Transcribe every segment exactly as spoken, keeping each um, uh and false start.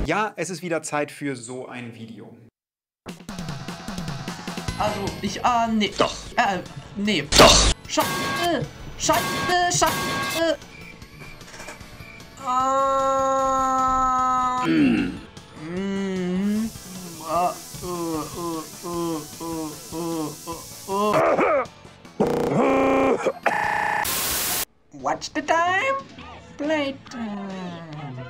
Ja, es ist wieder Zeit für so ein Video. Also, ich, ah, äh, nee. Doch. Äh, nee. Doch. Scheiße. Scheiße. Scheiße. Ah. Mm. Mm. Ah. Uh, uh, uh, uh, uh, uh, uh. Watch the time. Playtime.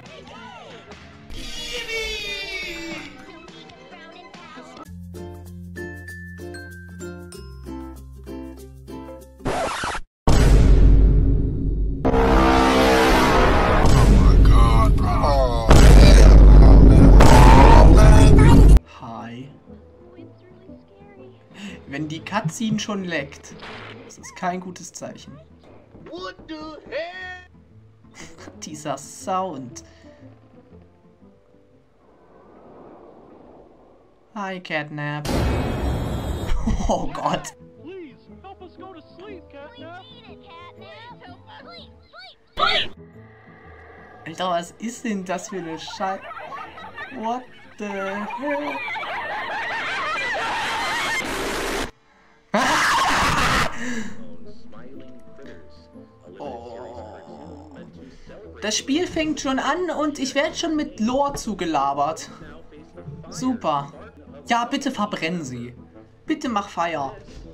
Wenn die Cutscene schon leckt, das ist kein gutes Zeichen. What the hell? Dieser Sound. Hi, Catnap. Oh Gott. Alter, was ist denn das für eine Scheiße? What the hell? Oh. Das Spiel fängt schon an und ich werde schon mit Lore zugelabert. Super. Ja, bitte verbrennen Sie. Bitte mach Feier.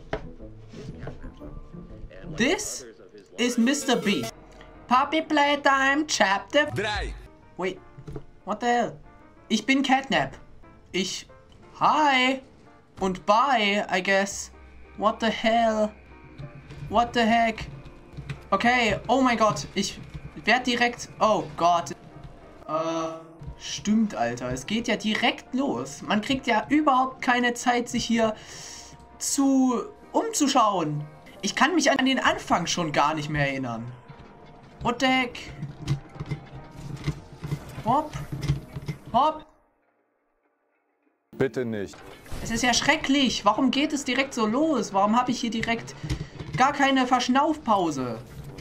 This is Mister B. Puppy Playtime Chapter drei. Wait. What the hell? Ich bin Catnap. Ich... Hi. Und bye, I guess. What the hell? What the heck? Okay, oh mein Gott, ich werde direkt... Oh Gott. Äh, stimmt, Alter. Es geht ja direkt los. Man kriegt ja überhaupt keine Zeit, sich hier zu... umzuschauen. Ich kann mich an den Anfang schon gar nicht mehr erinnern. What the heck? Hopp. Hopp. Bitte nicht. Es ist ja schrecklich. Warum geht es direkt so los? Warum habe ich hier direkt gar keine Verschnaufpause?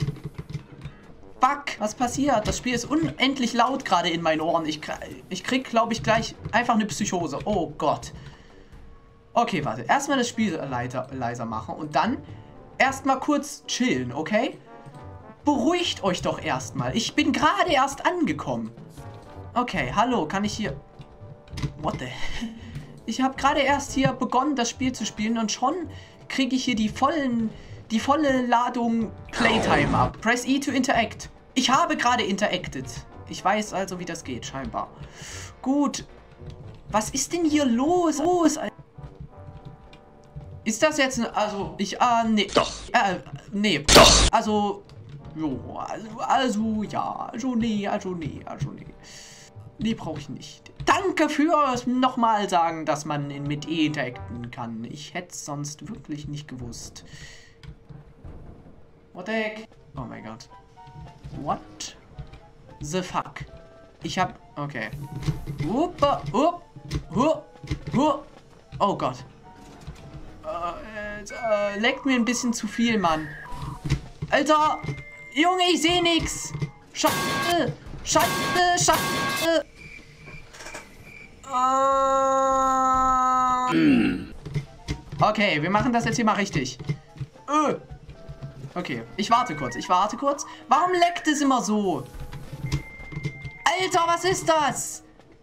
Fuck, was passiert? Das Spiel ist unendlich laut gerade in meinen Ohren. Ich, ich krieg, glaube ich, gleich einfach eine Psychose. Oh Gott. Okay, warte. Erstmal das Spiel leiser, leiser machen und dann erstmal kurz chillen, okay? Beruhigt euch doch erstmal. Ich bin gerade erst angekommen. Okay, hallo, kann ich hier... What the... Ich habe gerade erst hier begonnen, das Spiel zu spielen und schon kriege ich hier die vollen, die volle Ladung Playtime ab. Press E to interact. Ich habe gerade interacted. Ich weiß also, wie das geht, scheinbar. Gut. Was ist denn hier los? Los, Alter. Ist das jetzt, also, ich, ah, äh, nee. Doch. Äh, nee. Doch. Also, jo, also, also, ja, also, nee, also, nee, also, nee. Nee, brauche ich nicht. Danke fürs nochmal sagen, dass man mit E interacten kann. Ich hätte es sonst wirklich nicht gewusst. What the heck? Oh mein Gott. What the fuck? Ich hab... Okay. Uppa, up, hu, hu. Oh Gott. Äh, äh, leckt mir ein bisschen zu viel, Mann. Alter! Junge, ich sehe nix! Scheiße! Scheiße! Scheiße! Okay, wir machen das jetzt hier mal richtig. Okay, ich warte kurz, ich warte kurz. Warum leckt es immer so? Alter, was ist das?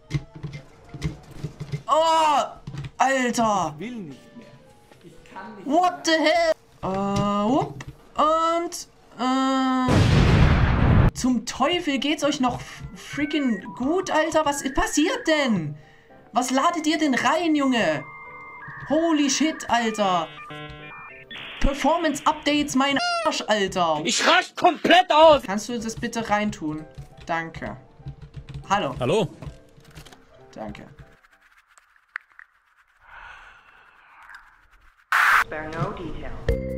Oh, Alter. Ich will nicht mehr. Ich kann nicht What the hell? Uh, whoop. Und, äh... zum Teufel, geht's euch noch freaking gut, Alter? Was passiert denn? Was ladet ihr denn rein, Junge? Holy shit, Alter. Performance-Updates, mein Arsch, Alter. Ich raste komplett aus. Kannst du das bitte reintun? Danke. Hallo. Hallo. Danke. Spare no detail.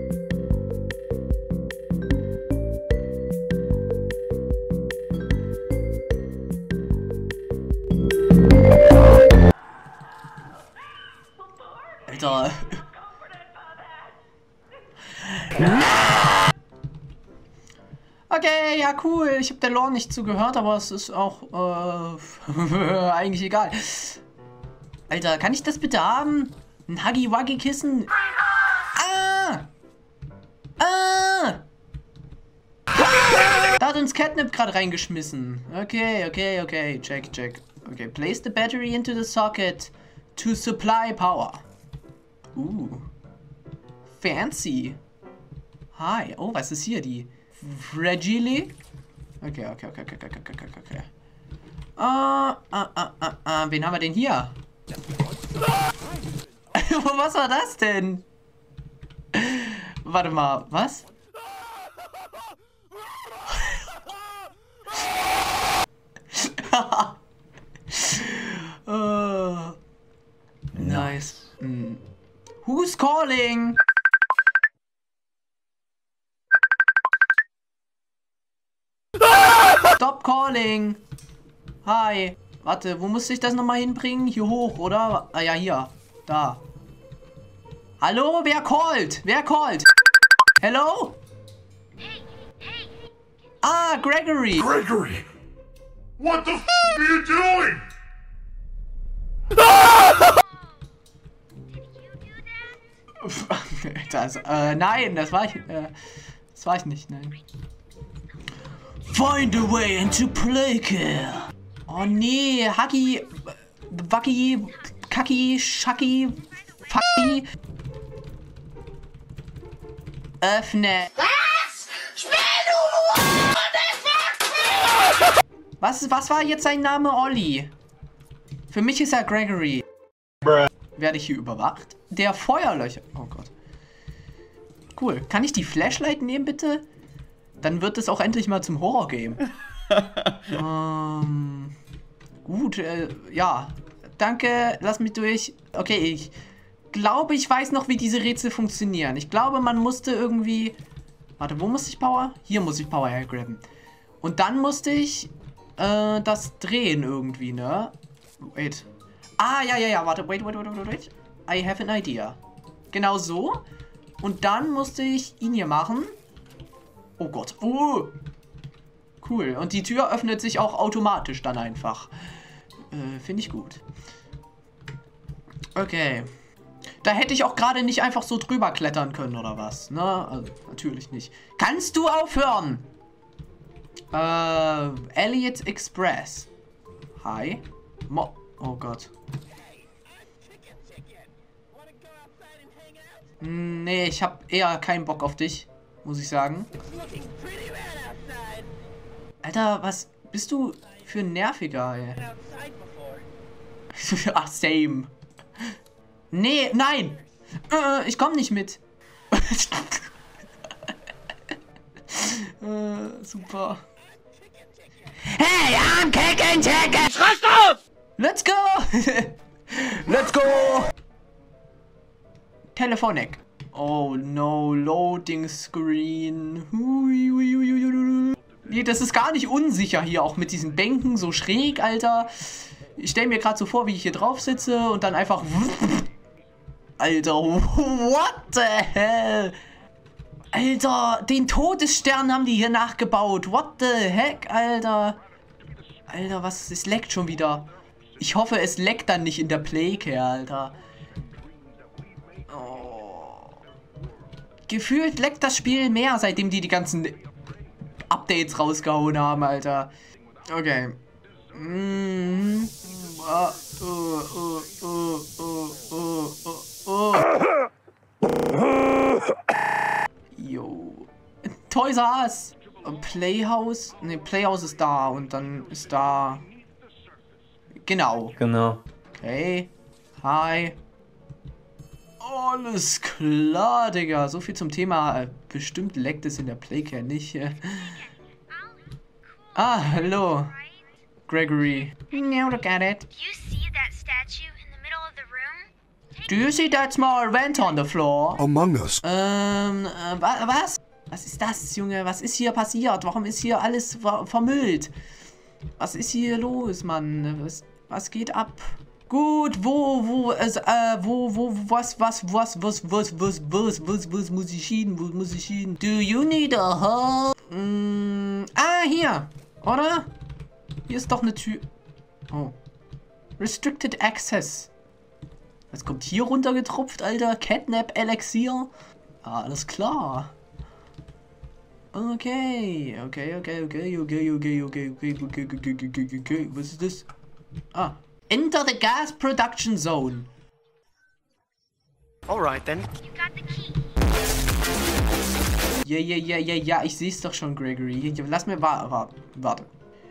Alter. Okay, ja, cool. Ich habe der Lore nicht zugehört, aber es ist auch äh, eigentlich egal. Alter, kann ich das bitte haben? Ein Huggy-Wuggy-Kissen? Ah! Ah! Da hat uns Catnip gerade reingeschmissen. Okay, okay, okay. Check, check. Okay, place the battery into the socket to supply power. Uh. Fancy. Hi. Oh, was ist hier? Die Fragile? Okay, okay, okay, okay, okay, okay, okay, okay. Ah, ah, ah, ah, ah. Wen haben wir denn hier? Was war das denn? Warte mal, was? uh, nice. Mm. Who's calling? Stop calling. Hi. Warte, wo musste ich das nochmal hinbringen? Hier hoch, oder? Ah ja, hier. Da. Hallo? Wer callt? Wer callt? Hello? Ah, Gregory. Gregory! What the f are you doing? Das, äh, nein, das war ich, äh, das war ich nicht, nein. Find a way into Playcare. Oh nee, Huggy, Wuggy, Kacki, Schacki, Fucky. Öffne. Was? Was, was war jetzt sein Name, Olli? Für mich ist er Gregory. Bruh. Werde ich hier überwacht? Der Feuerlöcher. Oh Gott. Cool. Kann ich die Flashlight nehmen, bitte? Dann wird es auch endlich mal zum Horror-Game. ähm, gut, äh, ja. Danke, lass mich durch. Okay, ich glaube, ich weiß noch, wie diese Rätsel funktionieren. Ich glaube, man musste irgendwie... Warte, wo musste ich Power? Hier muss ich Power hergraben. Und dann musste ich äh, das drehen irgendwie, ne? Wait. Ah, ja, ja, ja, warte, wait, wait, wait, wait, wait. I have an idea. Genau so. Und dann musste ich ihn hier machen. Oh Gott. Oh. Cool. Und die Tür öffnet sich auch automatisch dann einfach. Äh, finde ich gut. Okay. Da hätte ich auch gerade nicht einfach so drüber klettern können, oder was? Ne? Also, natürlich nicht. Kannst du aufhören? Äh, Elliot Express. Hi. Mo oh Gott. Nee, ich habe eher keinen Bock auf dich, muss ich sagen. Alter, was bist du für ein Nerviger, ey? Ach, same. Nee, nein. Äh, ich komme nicht mit. äh, super. Hey, I'm kicking chicken! Schreist auf! Let's go! Let's go! Telephonic. Oh no, loading screen. Hui, hui, hui, hui, hui. Nee, das ist gar nicht unsicher hier, auch mit diesen Bänken so schräg, Alter. Ich stelle mir gerade so vor, wie ich hier drauf sitze und dann einfach... Alter, what the hell? Alter, den Todesstern haben die hier nachgebaut. What the heck, Alter? Alter, was? Es leckt schon wieder. Ich hoffe, es leckt dann nicht in der Playcare, Alter. Oh. Gefühlt leckt das Spiel mehr, seitdem die die ganzen Updates rausgehauen haben, Alter. Okay. Mm. Uh, uh, uh, uh, uh, uh, uh, uh. Yo. Toys R Us. Playhouse. Ne, Playhouse ist da und dann ist da. Genau. Genau. Okay. Hi. Alles klar, Digga. So viel zum Thema. Bestimmt leckt es in der Playcare nicht. Ah, hallo. Gregory. Now look at it. Do you see that statue in the middle of the room? Do you see that small vent on the floor? Among Us. Ähm, äh, wa was? Was ist das, Junge? Was ist hier passiert? Warum ist hier alles ver vermüllt? Was ist hier los, Mann? Was, was geht ab? Gut, wo, wo, es, äh, wo, wo, was, was, was, was, was, was, was, was, was muss ich hin, wo muss ich hin? Do you need a hug? Mm, ah, hier, oder? Hier ist doch eine Tür. Oh. Restricted Access. Was kommt hier runtergetropft, Alter? Catnap Elixier? Ah, alles klar. Okay, okay, okay, okay, okay, okay, okay, okay, okay, okay, okay, okay, okay, was ist das? Ah. Enter the gas production zone. Alright then. You got the key. Ja, ja, ja, ja, ja, ich seh's doch schon, Gregory. Hier, lass mir wa warten. Warte.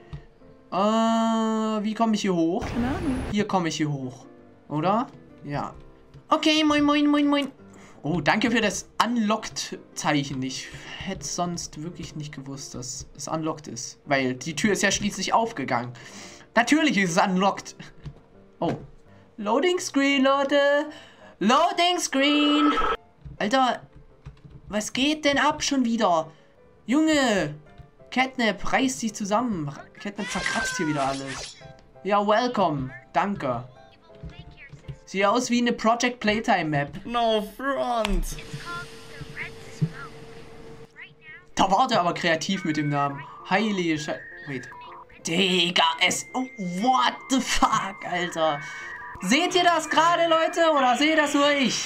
Äh, wie komme ich hier hoch? Hier komme ich hier hoch. Oder? Ja. Okay, moin, moin, moin, moin. Oh, danke für das Unlocked-Zeichen. Ich hätte sonst wirklich nicht gewusst, dass es unlocked ist. Weil die Tür ist ja schließlich aufgegangen. Natürlich ist es unlocked. Oh. Loading Screen, Leute. Loading Screen. Alter, was geht denn ab schon wieder? Junge. Catnap, reißt sich zusammen. Catnap verkratzt hier wieder alles. Ja, welcome. Danke. Sieht aus wie eine Project Playtime Map. No front. Da war der aber kreativ mit dem Namen. Heilige Scheiße. Wait. Digga, es... Oh, what the fuck, Alter. Seht ihr das gerade, Leute? Oder seht das nur ich?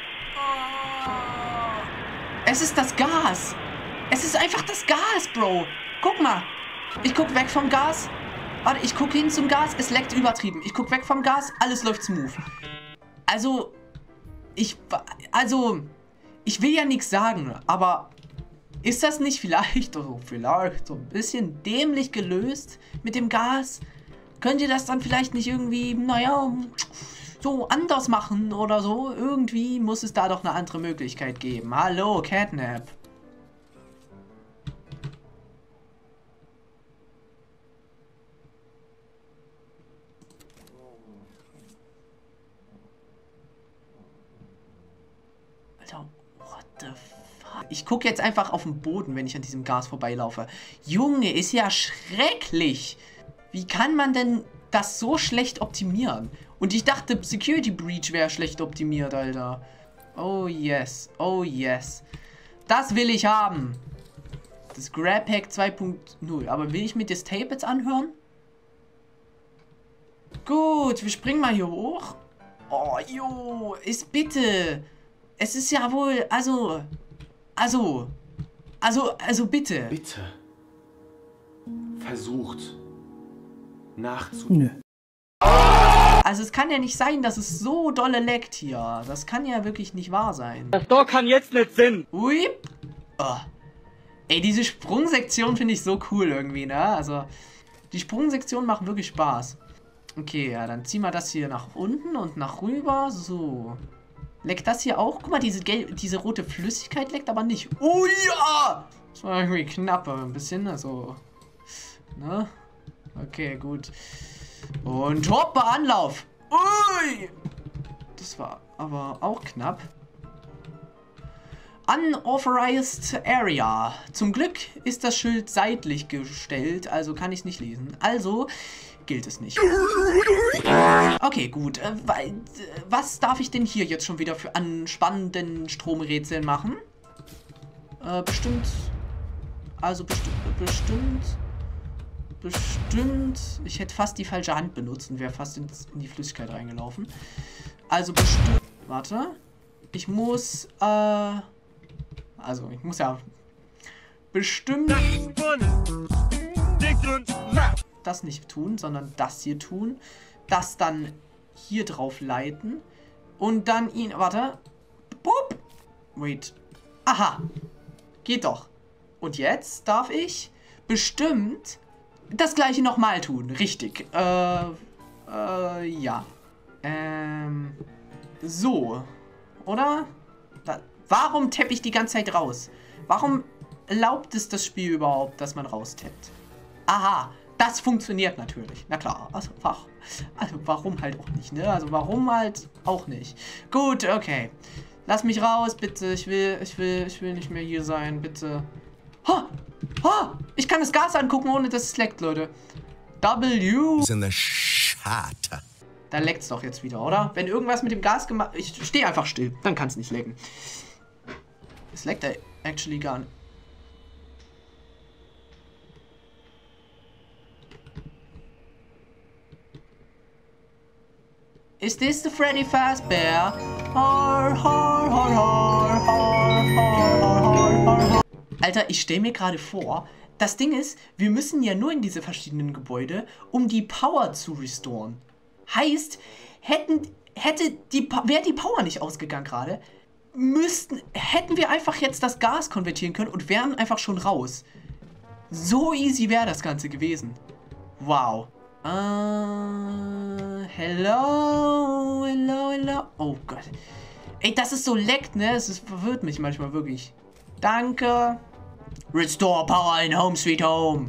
Es ist das Gas. Es ist einfach das Gas, Bro. Guck mal. Ich guck weg vom Gas. Warte, ich guck hin zum Gas. Es leckt übertrieben. Ich guck weg vom Gas. Alles läuft smooth. Also... Ich... Also... Ich will ja nichts sagen, aber... Ist das nicht vielleicht, also vielleicht so ein bisschen dämlich gelöst mit dem Gas? Könnt ihr das dann vielleicht nicht irgendwie, naja, so anders machen oder so? Irgendwie muss es da doch eine andere Möglichkeit geben. Hallo, Catnap. Alter, what the fuck? Ich gucke jetzt einfach auf den Boden, wenn ich an diesem Gas vorbeilaufe. Junge, ist ja schrecklich. Wie kann man denn das so schlecht optimieren? Und ich dachte, Security Breach wäre schlecht optimiert, Alter. Oh yes, oh yes. Das will ich haben. Das Grab Hack zwei Punkt null. Aber will ich mir das Tape jetzt anhören? Gut, wir springen mal hier hoch. Oh, jo, ist bitte. Es ist ja wohl, also... Also, also, also bitte. Bitte. Versucht. Nachzudenken. Also es kann ja nicht sein, dass es so dolle leckt hier. Das kann ja wirklich nicht wahr sein. Das Tor kann jetzt nicht Sinn. Ui. Oh. Ey, diese Sprungsektion finde ich so cool irgendwie, ne? Also, die Sprungsektionen machen wirklich Spaß. Okay, ja, dann ziehen wir das hier nach unten und nach rüber. So. Leckt das hier auch? Guck mal, diese, gelb, diese rote Flüssigkeit leckt aber nicht. Oh ja! Das war irgendwie knapp, aber ein bisschen, also... Ne? Okay, gut. Und hoppa, Anlauf! Ui! Das war aber auch knapp. Unauthorized Area. Zum Glück ist das Schild seitlich gestellt, also kann ich es nicht lesen. Also... gilt es nicht. Okay, gut. Äh, was darf ich denn hier jetzt schon wieder für an spannenden Stromrätseln machen? Äh, bestimmt. Also bestimmt. Bestimmt. Bestimmt. Ich hätte fast die falsche Hand benutzt und wäre fast ins, in die Flüssigkeit reingelaufen. Also bestimmt. Warte. Ich muss. Äh. Also, ich muss ja. Bestimmt. Das nicht tun, sondern das hier tun. Das dann hier drauf leiten. Und dann ihn... Warte. Boop. Wait. Aha. Geht doch. Und jetzt darf ich bestimmt das gleiche nochmal tun. Richtig. Äh... Äh... Ja. Ähm... So. Oder? Da, warum tappe ich die ganze Zeit raus? Warum erlaubt es das Spiel überhaupt, dass man raustappt? Aha. Das funktioniert natürlich. Na klar. Also, also warum halt auch nicht, ne? Also warum halt auch nicht. Gut, okay. Lass mich raus, bitte. Ich will, ich will, ich will nicht mehr hier sein, bitte. Ha! Ha! Ich kann das Gas angucken, ohne dass es leckt, Leute. W. In the shot. Da leckt's doch jetzt wieder, oder? Wenn irgendwas mit dem Gas gemacht... Ich stehe einfach still. Dann kann es nicht lecken. Es leckt actually gar nicht. Is this the Freddy Fazbear? Har, har, har, har, har, har, har, har. Alter, ich stelle mir gerade vor, das Ding ist, wir müssen ja nur in diese verschiedenen Gebäude, um die Power zu restoren. Heißt, hätten, hätte die, wäre die Power nicht ausgegangen gerade, müssten, hätten wir einfach jetzt das Gas konvertieren können und wären einfach schon raus. So easy wäre das Ganze gewesen. Wow. Uh, hello, hello, hello. Oh Gott. Ey, das ist so leckt, ne? Es ist, verwirrt mich manchmal wirklich. Danke. Restore Power in Home Sweet Home.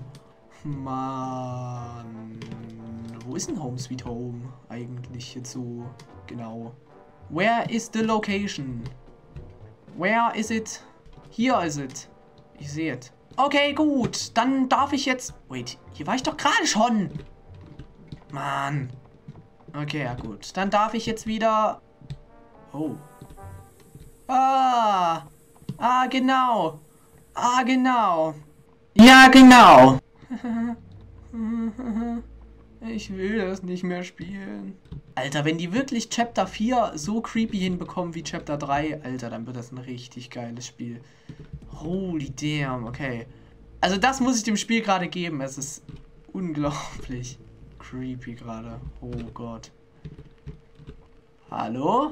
Mann. Wo ist denn Home Sweet Home eigentlich jetzt so genau? Where is the location? Where is it? Hier ist es. Ich sehe es. Okay, gut. Dann darf ich jetzt... Wait, hier war ich doch gerade schon. Mann. Okay, ja gut. Dann darf ich jetzt wieder... Oh. Ah. Ah, genau. Ah, genau. Ja, genau. Ich will das nicht mehr spielen. Alter, wenn die wirklich Chapter vier so creepy hinbekommen wie Chapter drei, Alter, dann wird das ein richtig geiles Spiel. Holy damn, okay. Also das muss ich dem Spiel gerade geben. Es ist unglaublich creepy gerade. Oh Gott. Hallo?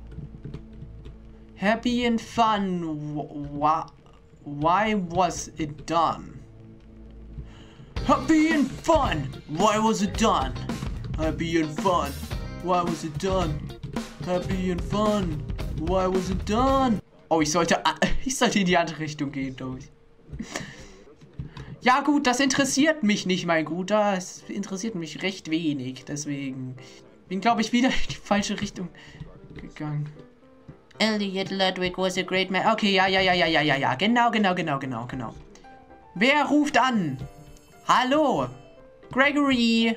Happy and fun. Why, why was it done? Happy and fun. Why was it done? Happy and fun. Why was it done? Happy and fun. Why was it done? Oh, ich sollte, ich sollte in die andere Richtung gehen, glaube ich. Ja gut, das interessiert mich nicht, mein Guter. Es interessiert mich recht wenig. Deswegen bin, glaube ich, wieder in die falsche Richtung gegangen. Elliot Ludwig was a great man. Okay, ja, ja, ja, ja, ja, ja, ja. Genau, genau, genau, genau, genau. Wer ruft an? Hallo? Gregory.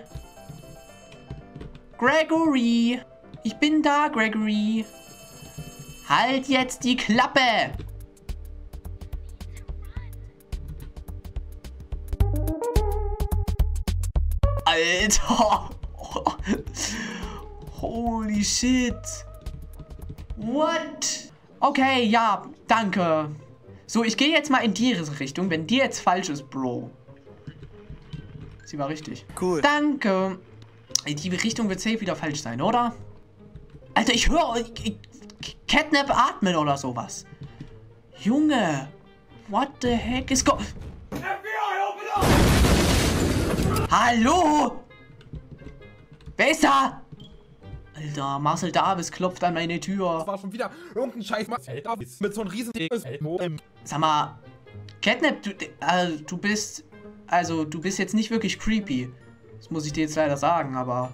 Gregory. Ich bin da, Gregory. Halt jetzt die Klappe. Alter. Holy shit. What? Okay, ja, danke. So, ich gehe jetzt mal in die Richtung, wenn die jetzt falsch ist, Bro. Sie war richtig. Cool. Danke. Die Richtung wird safe wieder falsch sein, oder? Alter, ich höre Catnap atmen oder sowas. Junge. What the heck is go... F B I, open up! Hallo? Wer ist da? Alter, Marcel Davis klopft an meine Tür. Das war schon wieder irgendein Scheiß Marcel Davis mit so einem riesen Sag mal, Catnap, du, äh, du bist... Also, du bist jetzt nicht wirklich creepy. Das muss ich dir jetzt leider sagen, aber...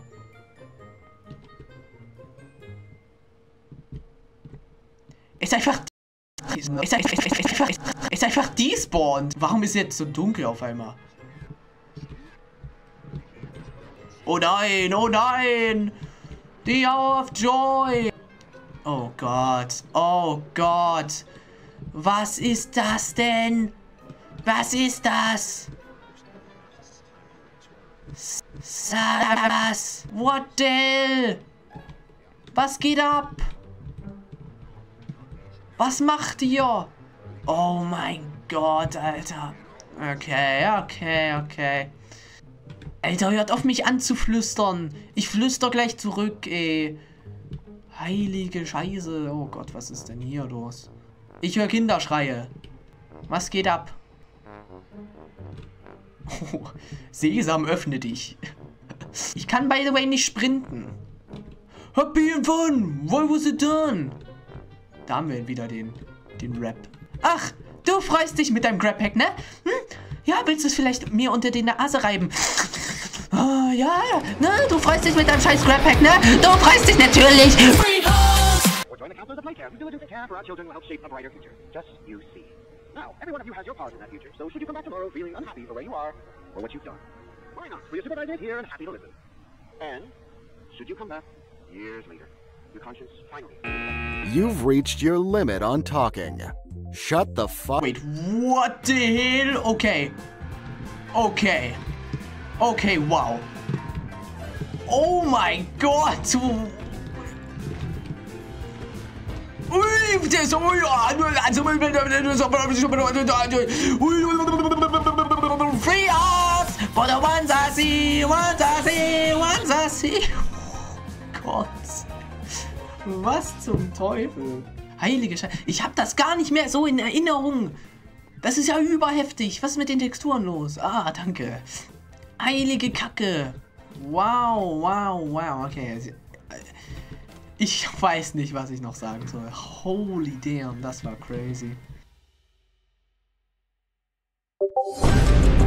Ist einfach... Ist, ist, ist, ist, einfach, ist einfach despawned. Warum ist jetzt so dunkel auf einmal? Oh nein, oh nein! The Hour of Joy! Oh Gott, oh Gott! Was ist das denn? Was ist das? Sag was? What the hell? Was geht ab? Was macht ihr? Oh mein Gott, Alter. Okay, okay, okay. Alter, hört auf mich anzuflüstern. Ich flüster gleich zurück, ey. Heilige Scheiße. Oh Gott, was ist denn hier los? Ich höre Kinderschreie. Was geht ab? Oh, Sesam, öffne dich. Ich kann, by the way, nicht sprinten. Happy and fun. Why was it done? Da haben wir wieder den, den Rap. Ach, du freust dich mit deinem Grab-Hack, ne? Hm? Ja, willst du es vielleicht mir unter die Nase reiben? Oh, ja, ne? Du freust dich mit deinem scheiß Grab-Hack, ne? Du freust dich natürlich. Now, every one of you has your part in that future, so should you come back tomorrow feeling unhappy for where you are or what you've done, why not? We are supervisors here and happy to listen. And should you come back years later, your conscience finally... You've reached your limit on talking. Shut the fuck... Wait, what the hell? Okay. Okay. Okay, wow. Oh my God. Free us for the ones I see, ones I see, ones I see. Oh Gott. Was zum Teufel? Heilige Scheiße. Ich habe das gar nicht mehr so in Erinnerung. Das ist ja überheftig. Was ist mit den Texturen los? Ah, danke. Heilige Kacke. Wow, wow, wow. Okay. Ich weiß nicht, was ich noch sagen soll. Holy damn, das war crazy.